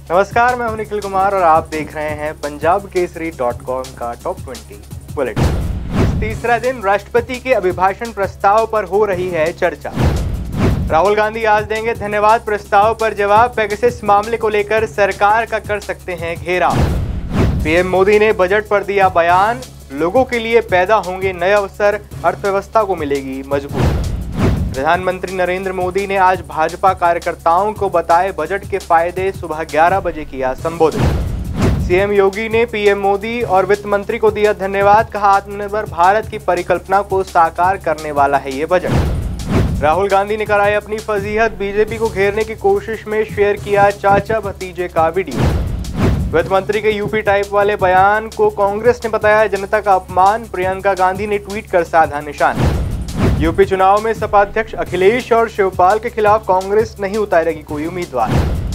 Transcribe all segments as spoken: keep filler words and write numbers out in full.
नमस्कार, मैं हूं निखिल कुमार और आप देख रहे हैं पंजाब केसरी डॉट कॉम का टॉप ट्वेंटी बुलेटिन। तीसरा दिन राष्ट्रपति के अभिभाषण प्रस्ताव पर हो रही है चर्चा। राहुल गांधी आज देंगे धन्यवाद प्रस्ताव पर जवाब। पेगासस मामले को लेकर सरकार का कर सकते हैं घेराव। पीएम मोदी ने बजट पर दिया बयान, लोगों के लिए पैदा होंगे नए अवसर, अर्थव्यवस्था को मिलेगी मजबूती। प्रधानमंत्री नरेंद्र मोदी ने आज भाजपा कार्यकर्ताओं को बताए बजट के फायदे, सुबह ग्यारह बजे किया संबोधित। सीएम योगी ने पीएम मोदी और वित्त मंत्री को दिया धन्यवाद, कहा आत्मनिर्भर भारत की परिकल्पना को साकार करने वाला है ये बजट। राहुल गांधी ने कराई अपनी फजीहत, बीजेपी को घेरने की कोशिश में शेयर किया चाचा भतीजे का वीडियो। वित्त मंत्री के यूपी टाइप वाले बयान को कांग्रेस ने बताया जनता का अपमान, प्रियंका गांधी ने ट्वीट कर साधा निशान। यूपी चुनाव में सपा अध्यक्ष अखिलेश और शिवपाल के खिलाफ कांग्रेस नहीं उतारेगी कोई उम्मीदवार।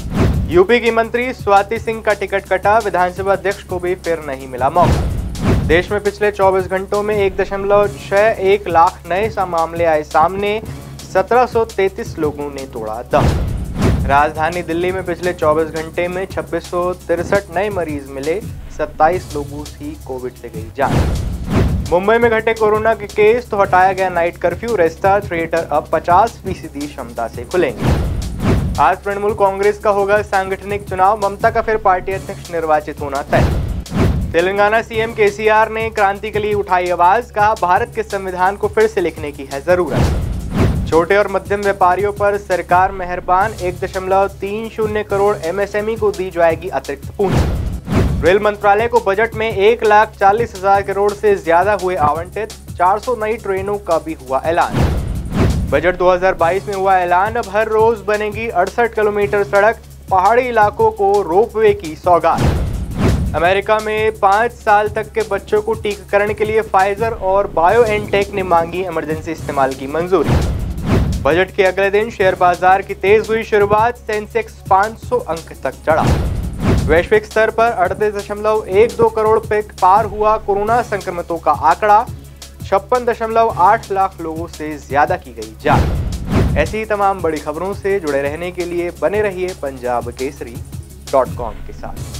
यूपी की मंत्री स्वाति सिंह का टिकट कटा, विधानसभा अध्यक्ष को भी फिर नहीं मिला मौका। देश में पिछले चौबीस घंटों में एक दशमलव छह एक लाख नए मामले आए सामने, सत्रह सौ तैंतीस लोगों ने तोड़ा दम। राजधानी दिल्ली में पिछले चौबीस घंटे में छब्बीस सौ तिरसठ नए मरीज मिले, सत्ताईस लोगों की कोविड से गई जान। मुंबई में घटे कोरोना के केस तो हटाया गया नाइट कर्फ्यू, रेस्टोरेंट, थिएटर अब पचास फीसदी क्षमता से खुलेंगे। आज तृणमूल कांग्रेस का होगा सांगठनिक चुनाव, ममता का फिर पार्टी अध्यक्ष निर्वाचित होना तय। तेलंगाना सीएम केसीआर ने क्रांति के लिए उठाई आवाज, कहा भारत के संविधान को फिर से लिखने की है जरूरत। छोटे और मध्यम व्यापारियों पर सरकार मेहरबान, एक दशमलव तीन शून्य करोड़ एमएसएमई को दी जाएगी अतिरिक्त पूंजी। रेल मंत्रालय को बजट में एक लाख चालीस हजार करोड़ से ज्यादा हुए आवंटित, चार सौ नई ट्रेनों का भी हुआ ऐलान। बजट दो हज़ार बाईस में हुआ ऐलान, अब हर रोज बनेगी अड़सठ किलोमीटर सड़क, पहाड़ी इलाकों को रोपवे की सौगात। अमेरिका में पाँच साल तक के बच्चों को टीकाकरण के लिए फाइजर और बायोएनटेक ने मांगी इमरजेंसी इस्तेमाल की मंजूरी। बजट के अगले दिन शेयर बाजार की तेज हुई शुरुआत, सेंसेक्स पाँच सौ अंक तक चढ़ा। वैश्विक स्तर पर अड़तीस दशमलव एक दो करोड़ पे पार हुआ कोरोना संक्रमितों का आंकड़ा, छप्पन दशमलव आठ लाख लोगों से ज्यादा की गई जांच। ऐसी ही तमाम बड़ी खबरों से जुड़े रहने के लिए बने रहिए पंजाब केसरी डॉट कॉम के साथ।